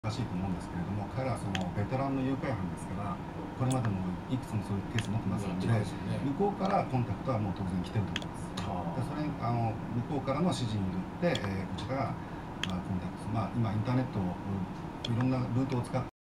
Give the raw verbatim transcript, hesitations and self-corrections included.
らしいと思うんですけれども、彼らはそのベテランの誘拐犯ですから、これまでもいくつもそういうケース持ってますので、向こうからコンタクトはもう当然来てると思います。でそれあの向こうからの指示によって、えー、こちらが、まあ、コンタクト、まあ、今インターネットいろんなルートを使って